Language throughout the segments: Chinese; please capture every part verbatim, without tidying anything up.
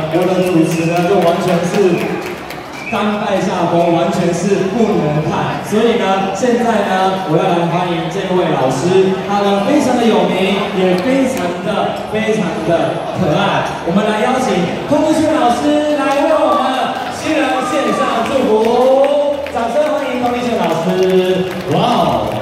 我的主持呢就完全是甘拜下风，完全是不能看。所以呢，现在呢，我要来欢迎这位老师，他呢非常的有名，也非常的非常的可爱。我们来邀请童子轩老师来为我们新人献上祝福，掌声欢迎童子轩老师！哇哦！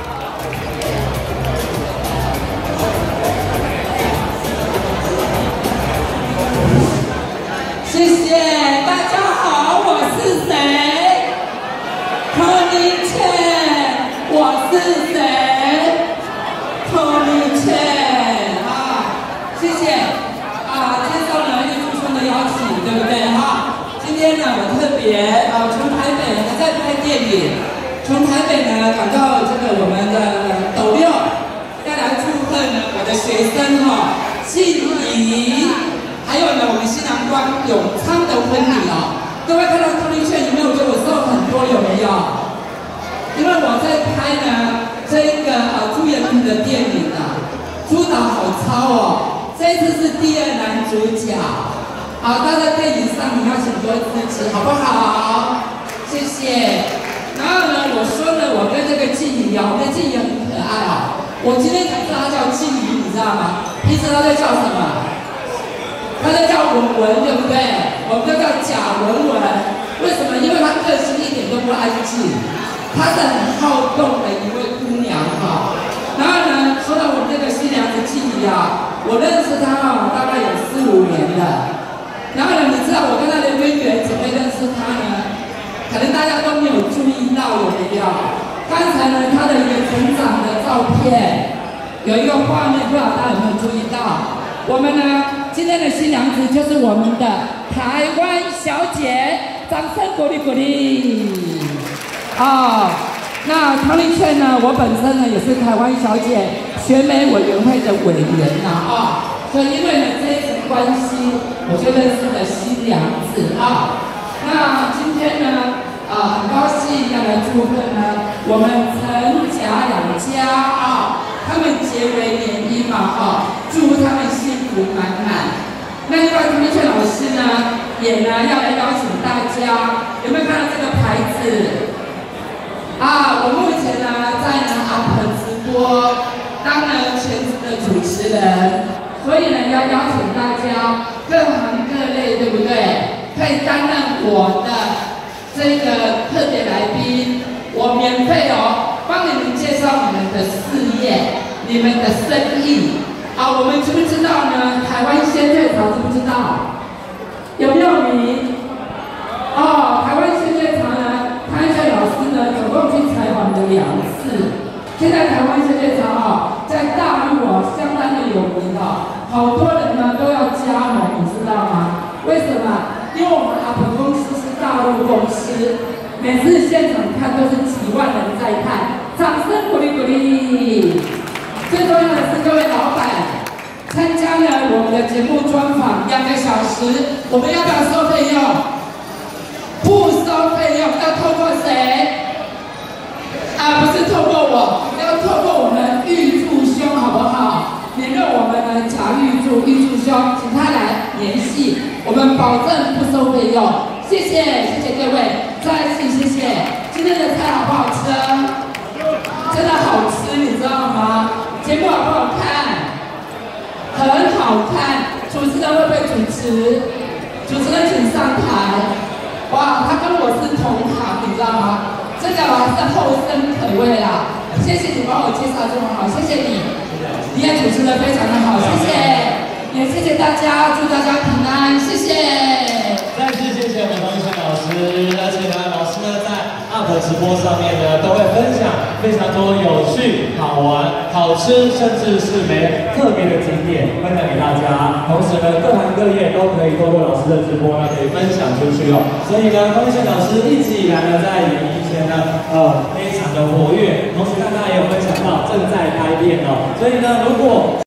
谢谢大家好，我是谁？托尼茜，我是谁？托尼茜啊，谢谢啊，接受了叶祝兄的邀请，对不对哈？今天呢，我特别啊，从台北还在拍电影，从台北呢赶到这个我们的斗六，要来祝贺呢我的学生哈，静怡。 还有呢，我们新郎官永昌的婚礼哦，各位看到托尼茜有没有觉得我瘦很多？有没有？因为我在拍呢这个呃朱延平的电影啊，朱导好超哦，这一次是第二男主角，好，他在电影上你要请多支持，好不好？谢谢。然后呢，我说呢，我跟这个静怡啊，我跟静怡很可爱哦，我今天才知道他叫静怡，你知道吗？平时他在叫什么？ 他在叫文文，对不对？我们都叫贾文文。为什么？因为他个性一点都不安静，他是很好动的一位姑娘哈。然后呢，说到我们这个新娘子静怡啊，我认识她啊，大概有四五年了。然后呢，你知道我跟她的渊源怎么认识她呢？可能大家都没有注意到，有没有？刚才呢，她的一个成长的照片，有一个画面，不知道大家有没有注意到？我们呢？ 今天的新娘子就是我们的台湾小姐，掌声鼓励鼓励。哦，那唐丽茜呢？我本身呢也是台湾小姐选美委员会的委员呐啊、哦，所以因为呢这一层关系，我就认识了新娘子啊、哦。那今天呢，啊、呃，很高兴要来祝贺呢我们陈贾两家啊、哦，他们结为联姻嘛啊、哦，祝他们幸福满满。 那另外，托尼茜老师呢，也呢要来邀请大家，有没有看到这个牌子？啊，我目前呢在呢 U P 直播，当呢全职的主持人，所以呢要邀请大家各行各类，对不对？可以担任我的这个特别来宾，我免费哦，帮你们介绍你们的事业、你们的生意。 啊，我们知不知道呢？台湾鲜雀巢知不知道？有没有名？哦，台湾鲜雀巢呢，汤一翠老师呢，总共去采访了两次。现在台湾鲜雀巢哦，在大陆哦，相当的有名哦，好多人呢都要加盟，你知道吗？为什么？因为我们阿鹏公司是大陆公司，每次现场看都是几万人在看，掌声鼓励鼓励。 最重要的是，各位老板参加了我们的节目专访两个小时，我们要不要收费用？不收费用，要透过谁？啊，不是透过我，要透过我们玉柱兄，好不好？联络我们的贾玉柱、玉柱兄，请他来联系，我们保证不收费用。谢谢，谢谢各位，再次谢谢。今天的菜好不好吃？真的好吃，你知道吗？ 节目好不好看？很好看。主持人会不会主持？主持人请上台。哇，他跟我是同行，你知道吗？这个啊是后生可畏啦。谢谢你帮我介绍这么好，谢谢你。你也主持得非常的好，谢谢。也谢谢大家，祝大家平安，谢谢。 再次谢谢我们童子轩老师，而且呢，老师呢在 U P 直播上面呢都会分享非常多有趣、好玩、好吃，甚至是没特别的景点分享给大家。同时呢，各行各业都可以透过老师的直播呢可以分享出去哦。所以呢，童子轩老师一直以来呢在演艺圈呢呃非常的活跃，同时呢他也有分享到正在拍片哦。所以呢，如果